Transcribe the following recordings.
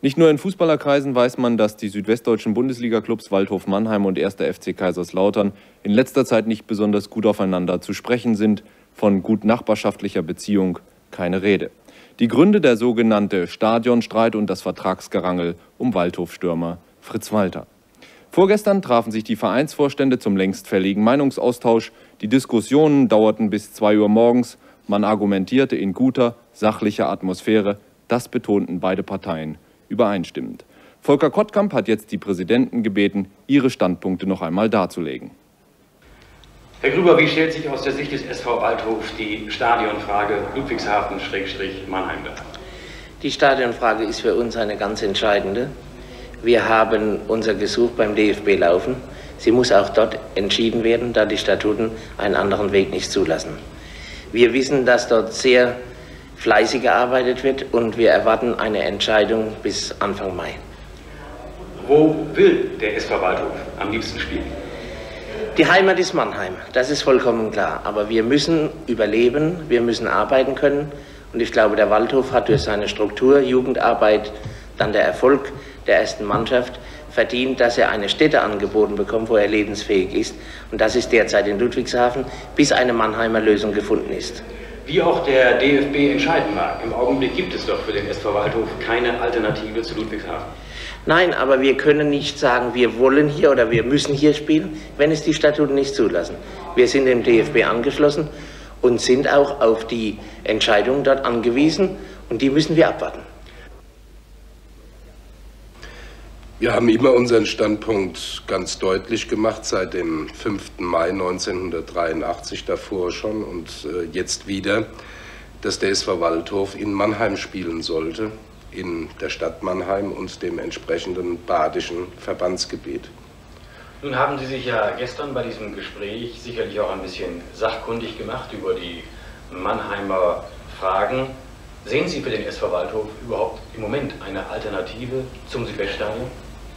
Nicht nur in Fußballerkreisen weiß man, dass die südwestdeutschen Bundesliga-Clubs Waldhof Mannheim und 1. FC Kaiserslautern in letzter Zeit nicht besonders gut aufeinander zu sprechen sind. Von gut nachbarschaftlicher Beziehung keine Rede. Die Gründe der sogenannte Stadionstreit und das Vertragsgerangel um Waldhof-Stürmer Fritz Walter. Vorgestern trafen sich die Vereinsvorstände zum längst fälligen Meinungsaustausch. Die Diskussionen dauerten bis 2 Uhr morgens. Man argumentierte in guter, sachlicher Atmosphäre. Das betonten beide Parteien übereinstimmend. Volker Kottkamp hat jetzt die Präsidenten gebeten, ihre Standpunkte noch einmal darzulegen. Herr Grüber, wie stellt sich aus der Sicht des SV Waldhof die Stadionfrage Ludwigshafen-Mannheim dar? Die Stadionfrage ist für uns eine ganz entscheidende. Wir haben unser Gesuch beim DFB laufen. Sie muss auch dort entschieden werden, da die Statuten einen anderen Weg nicht zulassen. Wir wissen, dass dort sehr fleißig gearbeitet wird und wir erwarten eine Entscheidung bis Anfang Mai. Wo will der SV Waldhof am liebsten spielen? Die Heimat ist Mannheim, das ist vollkommen klar. Aber wir müssen überleben, wir müssen arbeiten können. Und ich glaube, der Waldhof hat durch seine Struktur, Jugendarbeit, dann der Erfolg der ersten Mannschaft verdient, dass er eine Stätte angeboten bekommt, wo er lebensfähig ist. Und das ist derzeit in Ludwigshafen, bis eine Mannheimer Lösung gefunden ist. Wie auch der DFB entscheiden mag, im Augenblick gibt es doch für den SV Waldhof keine Alternative zu Ludwigshafen. Nein, aber wir können nicht sagen, wir wollen hier oder wir müssen hier spielen, wenn es die Statuten nicht zulassen. Wir sind dem DFB angeschlossen und sind auch auf die Entscheidungen dort angewiesen und die müssen wir abwarten. Wir haben immer unseren Standpunkt ganz deutlich gemacht, seit dem 5. Mai 1983 davor schon und jetzt wieder, dass der SV Waldhof in Mannheim spielen sollte, in der Stadt Mannheim und dem entsprechenden badischen Verbandsgebiet. Nun haben Sie sich ja gestern bei diesem Gespräch sicherlich auch ein bisschen sachkundig gemacht über die Mannheimer Fragen. Sehen Sie für den SV Waldhof überhaupt im Moment eine Alternative zum Südweststadion?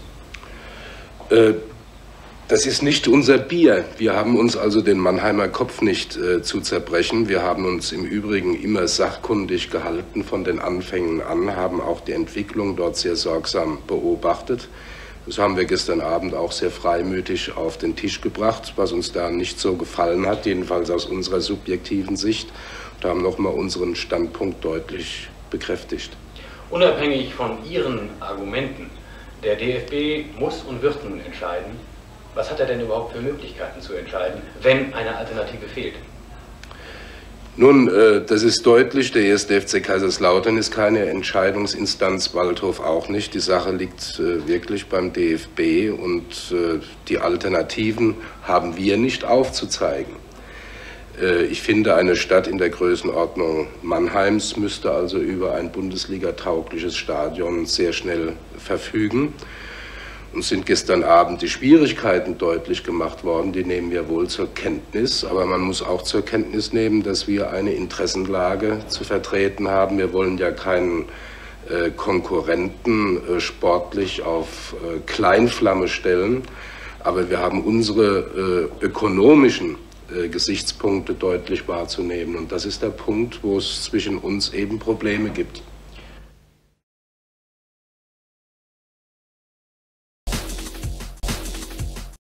Das ist nicht unser Bier. Wir haben uns also den Mannheimer Kopf nicht zu zerbrechen. Wir haben uns im Übrigen immer sachkundig gehalten von den Anfängen an, haben auch die Entwicklung dort sehr sorgsam beobachtet. Das haben wir gestern Abend auch sehr freimütig auf den Tisch gebracht, was uns da nicht so gefallen hat, jedenfalls aus unserer subjektiven Sicht. Da haben nochmal unseren Standpunkt deutlich bekräftigt. Unabhängig von Ihren Argumenten, der DFB muss und wird nun entscheiden. Was hat er denn überhaupt für Möglichkeiten zu entscheiden, wenn eine Alternative fehlt? Nun, das ist deutlich. Der 1. FC Kaiserslautern ist keine Entscheidungsinstanz, Waldhof auch nicht. Die Sache liegt wirklich beim DFB und die Alternativen haben wir nicht aufzuzeigen. Ich finde, eine Stadt in der Größenordnung Mannheims müsste also über ein Bundesliga-taugliches Stadion sehr schnell verfügen. Uns sind gestern Abend die Schwierigkeiten deutlich gemacht worden, die nehmen wir wohl zur Kenntnis. Aber man muss auch zur Kenntnis nehmen, dass wir eine Interessenlage zu vertreten haben. Wir wollen ja keinen Konkurrenten sportlich auf Kleinflamme stellen, aber wir haben unsere ökonomischen Gesichtspunkte deutlich wahrzunehmen. Und das ist der Punkt, wo es zwischen uns eben Probleme gibt.